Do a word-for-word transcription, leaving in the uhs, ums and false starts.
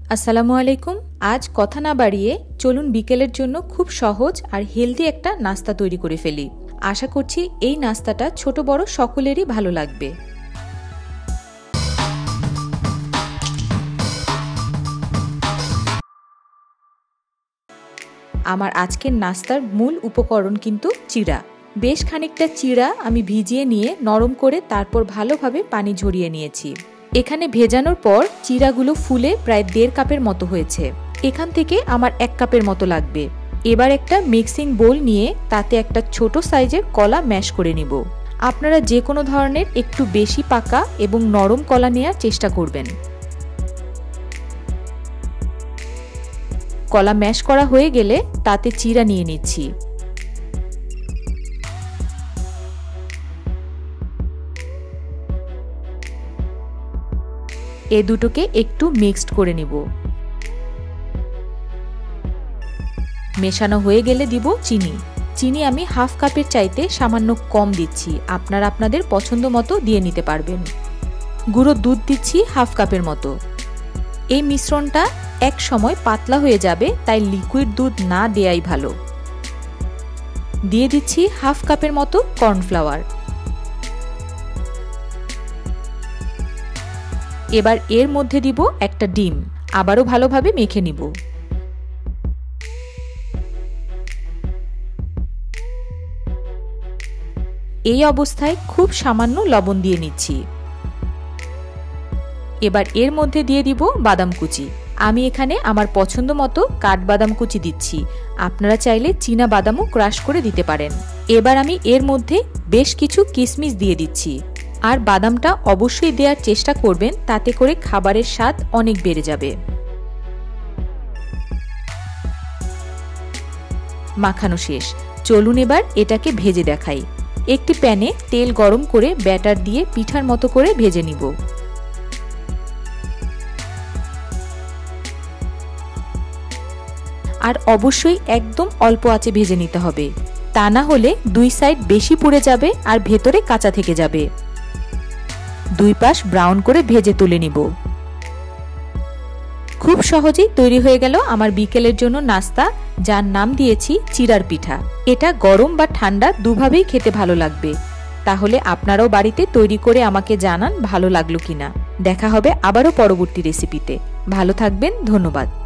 আসসালামু আলাইকুম। আজ কথা না বাড়িয়ে চলুন বিকেলের জন্য খুব সহজ আর হেলদি একটা নাস্তা তৈরি করে ফেলি। আশা করছি এই নাস্তাটা ছোট বড় সকলেরই ভালো লাগবে। আমার আজকের নাস্তার মূল উপকরণ কিন্তু চিড়া। বেশ খানিকটা চিড়া আমি ভিজিয়ে নিয়ে নরম করে তারপর ভালোভাবে পানি ঝরিয়ে নিয়েছি। এখানে ভেজানোর পর চিড়াগুলো ফুলে প্রায় দেড় কাপের মতো হয়েছে। এখান থেকে আমার এক কাপের মতো লাগবে। এবার একটা মিক্সিং বোল নিয়ে তাতে একটা ছোট সাইজের কলা ম্যাশ করে নিব। আপনারা যে কোনো ধরনের একটু বেশি পাকা এবং নরম কলা নেওয়ার চেষ্টা করবেন। কলা ম্যাশ করা হয়ে গেলে তাতে চিড়া নিয়ে নিচ্ছি। এ দুটোকে একটু মিক্সড করে নিব। মেশানো হয়ে গেলে দিব চিনি। চিনি আমি হাফ কাপের চাইতে সামান্য কম দিচ্ছি, আপনারা আপনাদের পছন্দ মতো দিয়ে নিতে পারবেন। গুঁড়ো দুধ দিচ্ছি হাফ কাপের মতো। এই মিশ্রণটা এক সময় পাতলা হয়ে যাবে, তাই লিকুইড দুধ না দেয়াই ভালো। দিয়ে দিচ্ছি হাফ কাপের মতো কর্নফ্লাওয়ার। এবার এর মধ্যে দিব একটা ডিম, আবারও ভালোভাবে মেখে নিব। এই অবস্থায় খুব সামান্য লবণ দিয়ে নিচ্ছি। এবার এর মধ্যে দিয়ে দিব বাদাম কুচি। আমি এখানে আমার পছন্দ মতো কাঠবাদাম কুচি দিচ্ছি, আপনারা চাইলে চীনা বাদামও ক্রাশ করে দিতে পারেন। এবার আমি এর মধ্যে বেশ কিছু কিশমিশ দিয়ে দিচ্ছি। আর বাদামটা অবশ্যই দেওয়ার চেষ্টা করবেন, তাতে করে খাবারের স্বাদ অনেক বেড়ে যাবে। মাখানো শেষ, চলুন এবার এটাকে ভেজে দেখাই। একটি প্যানে তেল গরম করে ব্যাটার দিয়ে পিঠার মতো করে ভেজে নিব। আর অবশ্যই একদম অল্প আঁচে ভেজে নিতে হবে, তা না হলে দুই সাইড বেশি পুড়ে যাবে আর ভেতরে কাঁচা থেকে যাবে। দুই পাশ ব্রাউন করে ভেজে তুলে নিব। খুব সহজেই তৈরি হয়ে গেল আমার বিকেলের জন্য নাস্তা, যার নাম দিয়েছি চিড়ার পিঠা। এটা গরম বা ঠান্ডা দুভাবেই খেতে ভালো লাগবে। তাহলে আপনারাও বাড়িতে তৈরি করে আমাকে জানান ভালো লাগলো কিনা। দেখা হবে আবারও পরবর্তী রেসিপিতে। ভালো থাকবেন, ধন্যবাদ।